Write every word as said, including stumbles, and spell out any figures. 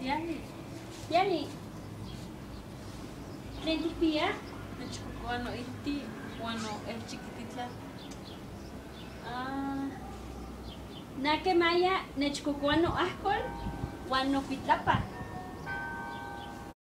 Yani. Yani. ¿Lentipía? Nechcocoano iti, bueno, el chiquititla. Ah. Naque maya nechcocoano ascol, guano pitapa.